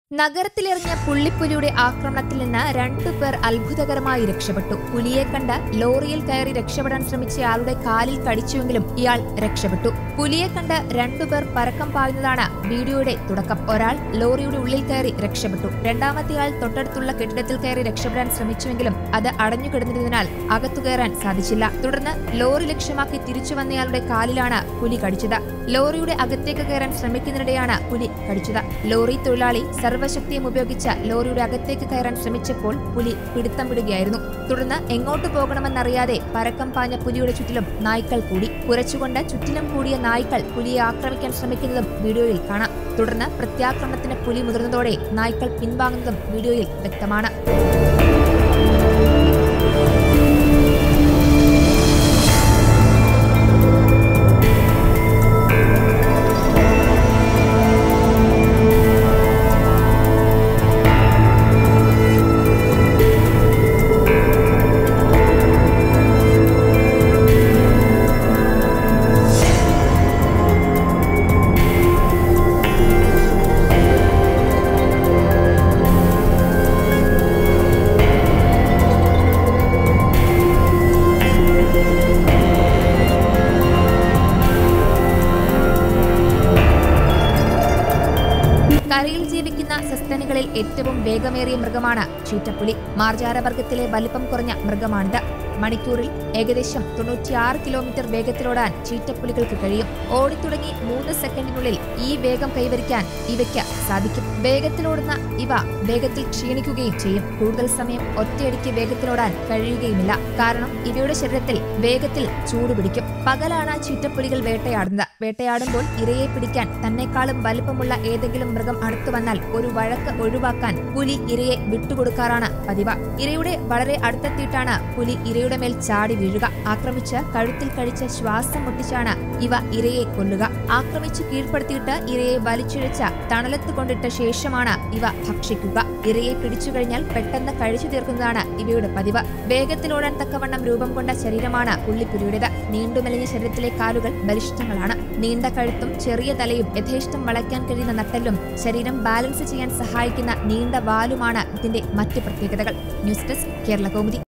നഗരത്തിലിറങ്ങിയ പുള്ളിപ്പുലിയുടെ ആക്രമണത്തിൽ നിന്ന് രണ്ടുപേർ അത്ഭുതകരമായി രക്ഷപ്പെട്ടു. പുലിയെ കണ്ട് ലോറിയിൽ കയറി രക്ഷപ്പെടാൻ ശ്രമിച്ചയാളുടെ കാലിൽ കടിച്ചുവെങ്കിലും ഇയാൾ രക്ഷപ്പെട്ടു. പുലിയെ കണ്ട് രണ്ടുപേർ പരക്കം പായുന്നതാണ് വീഡിയോയുടെ തുടക്കം. ഒരാൾ ലോറിയുടെ ഉള്ളിൽ കയറി രക്ഷപ്പെട്ടു. രണ്ടാമത്തെയാൾ തൊട്ടടുത്തുള്ള കെട്ടിടത്തിൽ കയറി രക്ഷപ്പെടാൻ ശ്രമിച്ചുവെങ്കിലും അത് അടഞ്ഞുകിടന്നിരുന്നതിനാൽ അകത്തു കയറാൻ സാധിച്ചില്ല. തുടർന്ന് ലോറി ലക്ഷ്യമാക്കി തിരിച്ചു വന്നയാളുടെ കാലിലാണ് പുലി കടിച്ചത്. ലോറിയുടെ അകത്തേക്ക് കയറാൻ ശ്രമിക്കുന്നതിനിടെയാണ് പുലി കടിച്ചത്. ലോറി തൊഴിലാളി സർവശക്തിയും ഉപയോഗിച്ച് ലോറിയുടെ അകത്തേക്ക് കയറാൻ ശ്രമിച്ചപ്പോൾ പുലി പിടുത്തം വിടുകയായിരുന്നു. തുടർന്ന് എങ്ങോട്ട് പോകണമെന്നറിയാതെ പരക്കം പാഞ്ഞ പുലിയുടെ ചുറ്റിലും നായ്ക്കൾ കൂടി. കുരച്ചുകൊണ്ട് ചുറ്റിലും കൂടിയ നായ്ക്കൾ പുലിയെ ആക്രമിക്കാൻ ശ്രമിക്കുന്നതും വീഡിയോയിൽ കാണാം. തുടർന്ന് പ്രത്യാക്രമണത്തിന് പുലി മുതിർന്നതോടെ നായ്ക്കൾ പിൻവാങ്ങുന്നതും വീഡിയോയിൽ വ്യക്തമാണ്. കരയിൽ ജീവിക്കുന്ന സസ്തനികളിൽ ഏറ്റവും വേഗമേറിയ മൃഗമാണ് ചീറ്റപ്പുലി. മാർജാരവർഗത്തിലെ വലിപ്പം കുറഞ്ഞ മൃഗമാണിത്. മണിക്കൂറിൽ ഏകദേശം 96 കിലോമീറ്റർ വേഗത്തിലോടാൻ ചീറ്റപ്പുലികൾക്ക് കഴിയും. ഓടിത്തുടങ്ങി 3 സെക്കൻഡിനുള്ളിൽ ഈ വേഗം കൈവരിക്കാൻ ഇവയ്ക്ക് സാധിക്കും. വേഗത്തിലോടുന്ന ഇവ വേഗത്തിൽ ക്ഷീണിക്കുകയും ചെയ്യും. കൂടുതൽ സമയം ഒറ്റയടിക്ക് വേഗത്തിലോടാൻ കഴിയുകയുമില്ല. കാരണം ഇവയുടെ ശരീരത്തിൽ വേഗത്തിൽ ചൂടുപിടിക്കും. പകലാണ് ചീറ്റപ്പുലികൾ വേട്ടയാടുന്നത്. വേട്ടയാടുമ്പോൾ ഇരയെ പിടിക്കാൻ തന്നെക്കാളും വലിപ്പമുള്ള ഏതെങ്കിലും മൃഗം അടുത്തു വന്നാൽ ഒരു വഴക്ക് ഒഴിവാക്കാൻ പുലി ഇരയെ വിട്ടുകൊടുക്കാറാണ് പതിവ്. ഇരയുടെ വളരെ അടുത്തെത്തിയിട്ടാണ് പുലി ഇരയുടെ മേൽ ചാടി വീഴുക. ആക്രമിച്ച് കഴുത്തിൽ കഴിച്ച് ശ്വാസം മുട്ടിച്ചാണ് ഇവ ഇരയെ കൊല്ലുക. ആക്രമിച്ച് കീഴ്പ്പെടുത്തിയിട്ട് ഇരയെ വലിച്ചിഴച്ച് തണലത്ത് കൊണ്ടിട്ട ശേഷമാണ് ഇവ ഭക്ഷിക്കുക. ഇരയെ പിടിച്ചു കഴിഞ്ഞാൽ പെട്ടെന്ന് കഴിച്ചു തീർക്കുന്നതാണ് ഇവയുടെ പതിവ്. വേഗത്തിലോടാൻ തക്കവണ്ണം രൂപം കൊണ്ട ശരീരമാണ് പുള്ളിപ്പുലിയുടേത്. നീണ്ടുമെലിഞ്ഞ ശരീരത്തിലെ കാലുകൾ ബലിഷ്ഠങ്ങളാണ്. നീണ്ട കഴുത്തും ചെറിയ തലയും യഥേഷ്ടം വളയ്ക്കാൻ കഴിയുന്ന നട്ടെല്ലും ശരീരം ബാലൻസ് ചെയ്യാൻ സഹായിക്കുന്ന നീണ്ട വാലുമാണ് ഇതിന്റെ മറ്റ് പ്രത്യേകതകൾ. News desk Kerala Kaumudi.